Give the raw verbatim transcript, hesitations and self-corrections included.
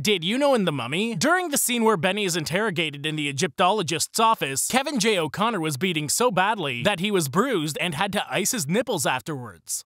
Did you know in The Mummy? During the scene where Beni is interrogated in the Egyptologist's office, Kevin J. O'Connor was beating so badly that he was bruised and had to ice his nipples afterwards.